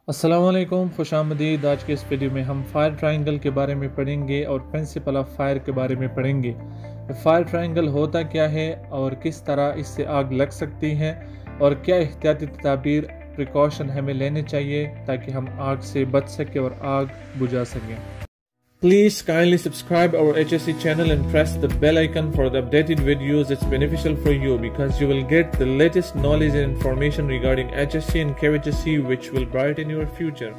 अस्सलामुअलैकुम, खुशामदीद। आज के इस वीडियो में हम फायर ट्रायंगल के बारे में पढ़ेंगे और प्रिंसिपल ऑफ फायर के बारे में पढ़ेंगे। फायर ट्रायंगल होता क्या है और किस तरह इससे आग लग सकती है और क्या एहतियाती तदाबीर प्रिकॉशन हमें लेने चाहिए ताकि हम आग से बच सकें और आग बुझा सकें। Please kindly subscribe our HSC channel and press the bell icon for the updated videos. It's beneficial for you because you will get the latest knowledge and information regarding HSC and KVHSC which will brighten your future.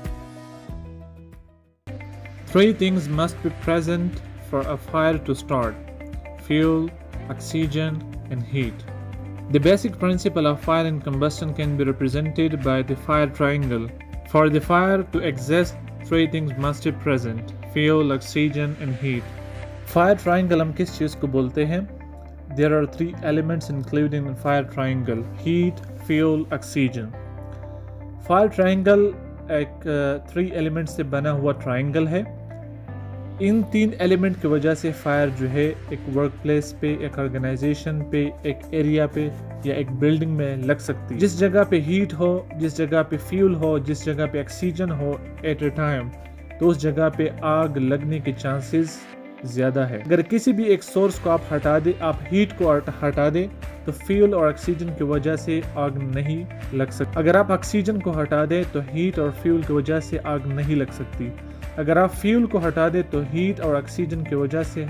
Three things must be present for a fire to start: fuel, oxygen and heat. The basic principle of fire and combustion can be represented by the fire triangle. For the fire to exist, three things must be present: fuel, oxygen and heat. Fire triangle हम किस चीज़ को बोलते हैं? There are three elements included in fire triangle: heat, fuel, oxygen. Fire triangle एक three elements से बना हुआ triangle है। इन तीन एलिमेंट की वजह से फायर जो है एक वर्क प्लेस पे, एक ऑर्गेनाइजेशन पे, एक एरिया पे या एक बिल्डिंग में लग सकती है। जिस जगह पे हीट हो, जिस जगह पे फ्यूल हो, जिस जगह पे ऑक्सीजन हो एट ए टाइम, तो उस जगह पे आग लगने के चांसेस ज़्यादा है। अगर किसी भी एक सोर्स को आप हटा दें, आप हीट को हटा दें, तो फ्यूल और ऑक्सीजन की वजह से आग नहीं लग सकती। अगर आप ऑक्सीजन को हटा दें तो हीट और फ्यूल की वजह से आग नहीं लग सकती। अगर आप फ्यूल को हटा दें तो हीट और ऑक्सीजन की वजह से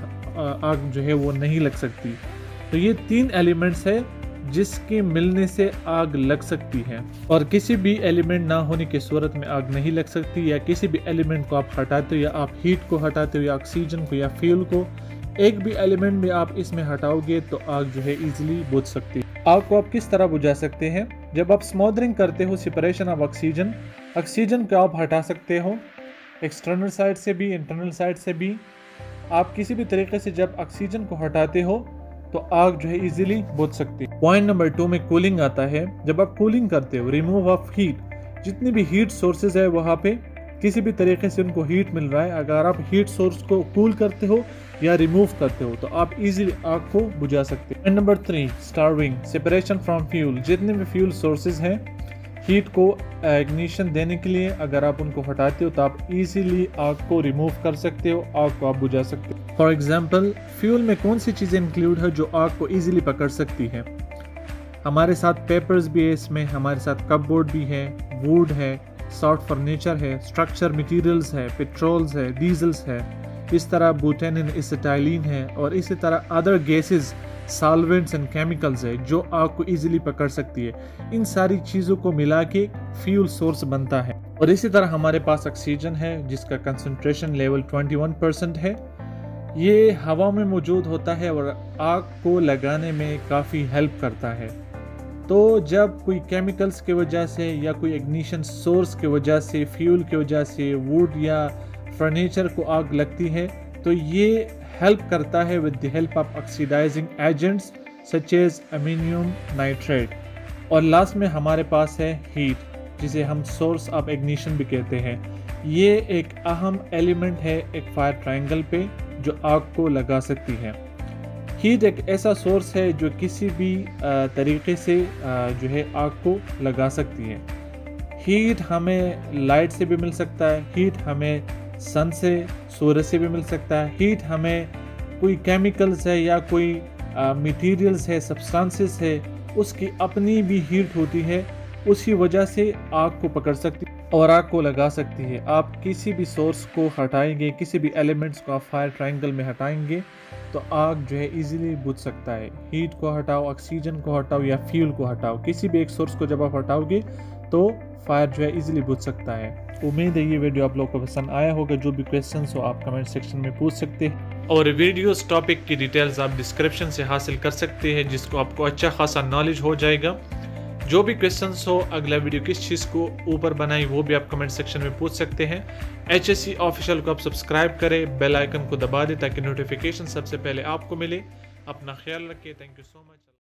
आग जो है वो नहीं लग सकती। तो ये तीन एलिमेंट्स है जिसके मिलने से आग लग सकती है, और किसी भी एलिमेंट ना होने की सूरत में आग नहीं लग सकती। या किसी भी एलिमेंट को आप हटाते हो, या आप हीट को हटाते हो, या ऑक्सीजन को, या फ्यूल को, एक भी एलिमेंट में आप इसमें हटाओगे तो आग जो है इजीली बुझ सकती है। आग को आप किस तरह बुझा सकते हैं? जब आप स्मोदरिंग करते हो, सेपरेशन ऑफ ऑक्सीजन, ऑक्सीजन को आप हटा सकते हो एक्सटर्नल साइड से भी, इंटरनल साइड से भी। आप किसी भी तरीके से जब ऑक्सीजन को हटाते हो तो आग जो है इजीली बुझ सकती है। पॉइंट नंबर 2 में कूलिंग आता है। जब आप कूलिंग करते हो, रिमूव ऑफ हीट, जितनी भी हीट सोर्सेज है वहाँ पे किसी भी तरीके से उनको हीट मिल रहा है, अगर आप हीट सोर्स को कूल करते हो या रिमूव करते हो तो आप इजीली आग को बुझा सकते हो। Point number 3, starving, separation from fuel. जितने भी फ्यूल सोर्सेज हैं हीट को इग्निशन देने के लिए, अगर आप उनको हटाते हो तो आप इजीली आग को रिमूव कर सकते हो, आग को आप बुझा सकते हो। फॉर एग्जांपल, फ्यूल में कौन सी चीज़ें इंक्लूड है जो आग को इजीली पकड़ सकती है? हमारे साथ पेपर्स भी है, इसमें हमारे साथ कपबोर्ड भी है, वुड है, सॉफ्ट फर्नीचर है, स्ट्रक्चर मटेरियल्स है, पेट्रोल्स है, डीजल्स है, इस तरह बुटेन एंड एसिटाइलिन है, और इसी तरह other gases, solvents and chemicals है जो आग को इजीली पकड़ सकती है। इन सारी चीज़ों को मिला के फ्यूल सोर्स बनता है। और इसी तरह हमारे पास ऑक्सीजन है जिसका कंसंट्रेशन लेवल 21% है। ये हवा में मौजूद होता है और आग को लगाने में काफ़ी हेल्प करता है। तो जब कोई केमिकल्स की वजह से या कोई इग्निशन सोर्स की वजह से, फ्यूल की वजह से वुड या फर्नीचर को आग लगती है तो ये हेल्प करता है with the help of oxidising agents such as ammonium nitrate. और लास्ट में हमारे पास है हीट, जिसे हम सोर्स ऑफ इग्निशन भी कहते हैं। ये एक अहम एलिमेंट है एक फायर ट्रायंगल पे जो आग को लगा सकती है। हीट एक ऐसा सोर्स है जो किसी भी तरीके से जो है आग को लगा सकती है। हीट हमें लाइट से भी मिल सकता है, हीट हमें सन से, सूरज से भी मिल सकता है, हीट हमें कोई केमिकल्स है या कोई मटेरियल्स है, सब्सटेंसेस है, उसकी अपनी भी हीट होती है, उसी वजह से आग को पकड़ सकती है और आग को लगा सकती है। आप किसी भी सोर्स को हटाएंगे, किसी भी एलिमेंट्स को आप फायर ट्रायंगल में हटाएंगे तो आग जो है इजीली बुझ सकता है। हीट को हटाओ, ऑक्सीजन को हटाओ या फ्यूल को हटाओ, किसी भी एक सोर्स को जब आप हटाओगे तो फायर जो है इजीली बुझ सकता है। उम्मीद है ये वीडियो आप लोगों को पसंद आया होगा। जो भी क्वेश्चंस हो आप कमेंट सेक्शन में पूछ सकते हैं, और वीडियोस टॉपिक की डिटेल्स आप डिस्क्रिप्शन से हासिल कर सकते हैं, जिसको आपको अच्छा खासा नॉलेज हो जाएगा। जो भी क्वेश्चंस हो, अगला वीडियो किस चीज़ को ऊपर बनाई, वो भी आप कमेंट सेक्शन में पूछ सकते हैं। HSC ऑफिशियल को आप सब्सक्राइब करें, बेल आइकन को दबा दें ताकि नोटिफिकेशन सबसे पहले आपको मिले। अपना ख्याल रखिए। Thank you so much.